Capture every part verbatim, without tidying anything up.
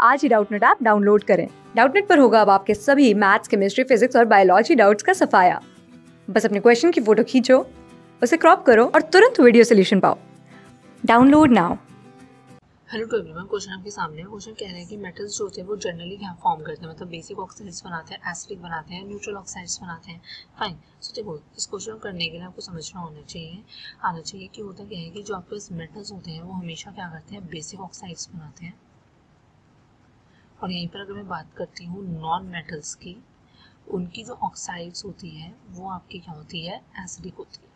आज ही Doubtnut app download करें। डाउटनेट पर होगा अब आपके सभी मैथ्स, केमिस्ट्री, फिजिक्स और बायोलॉजी डाउट्स का सफाया। बस अपने क्वेश्चन की फोटो खींचो, उसे क्रॉप करो और तुरंत वीडियो सोल्यूशन पाओ। Download now. Hello to everyone, question आपके सामने है। क्वेश्चन कह रहे हैं कि मेटल्स जो होते हैं वो जनरली क्या फॉर्म करते हैं, मतलब बेसिक ऑक्साइड्स बनाते हैं, एसिडिक बनाते हैं, न्यूट्रल ऑक्साइड्स बनाते हैं। फाइन। सो देखो, इस क्वेश्चन को करने के लिए आपको समझना होना चाहिए आना चाहिए कि होता क्या है कि जो आपके पास मेटल्स होते हैं वो हमेशा क्या करते हैं, बेसिक ऑक्साइड्स बनाते हैं। और यहीं पर अगर मैं बात करती हूँ नॉन मेटल्स की, उनकी जो ऑक्साइड्स होती है वो आपकी क्या होती है, एसिडिक होती है।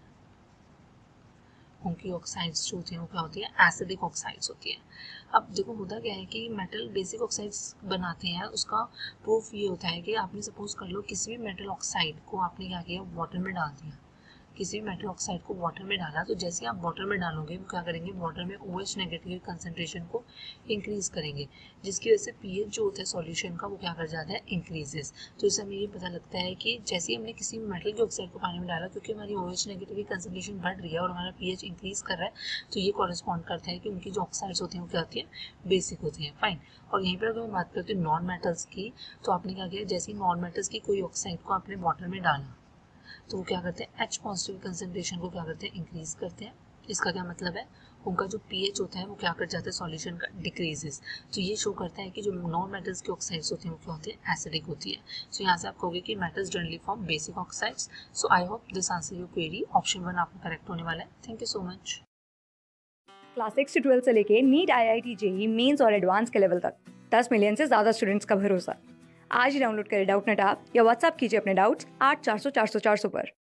उनकी ऑक्साइड्स जो होती हैं वो क्या होती है, एसिडिक ऑक्साइड्स होती है। अब देखो होता क्या है कि मेटल बेसिक ऑक्साइड्स बनाते हैं, उसका प्रूफ ये होता है कि आपने सपोज कर लो किसी भी मेटल ऑक्साइड को आपने क्या किया, वाटर में डाल दिया। किसी भी मेटल ऑक्साइड को वाटर में डाला तो जैसे आप वाटर में डालोगे वो क्या करेंगे, वाटर में ओ एच नेगेटिव कंसनट्रेशन को इंक्रीज करेंगे, जिसकी वजह से पीएच जो होता है सॉल्यूशन का वो क्या कर जाता है, इंक्रीजेस। तो इससे हमें ये पता लगता है कि जैसे ही हमने किसी भी मेटल के ऑक्साइड को पानी में डाला, क्योंकि हमारी ओ एच नेगेटिव की कंसनट्रेशन बढ़ रही है और हमारा पीएच इंक्रीज कर रहा है, तो ये कॉरेस्पॉन्ड करता है कि उनकी जो ऑक्साइड्स होती हैं वो क्या होती है, बेसिक होती है। फाइन। और यहीं पर अगर मैं बात करती हूँ नॉन मेटल्स की, तो आपने क्या किया, जैसे ही नॉन मेटल्स की कोई ऑक्साइड को आपने वाटर में डाला तो वो क्या करते हैं, एच पॉजिटिव कंसंट्रेशन को क्या करते हैं, इंक्रीज करते हैं। इसका क्या मतलब है, उनका जो पीएच होता है वो क्या कर जाता है, सॉल्यूशन का डिक्रीजेस। तो ये शो करता है कि जो नॉन मेटल्स की ऑक्साइड्स होती हैं वो क्या होती है, एसिडिक होती है। सो यहाँ से आप कहोगे कि metals generally form basic oxides. So I hope this answer your query. Option one आपका करेक्ट होने वाला है। Thank you so much. Class six से ट्वेल्थ से लेके NEET, I I T, JEE Mains और एडवांस के लेवल तक दस मिलियन से ज्यादा स्टूडेंट्स का भरोसा। आज ही डाउनलोड करें डाउटनेट ऐप या व्हाट्सएप कीजिए अपने डाउट्स आठ चार सौ चार सौ चार सौ पर।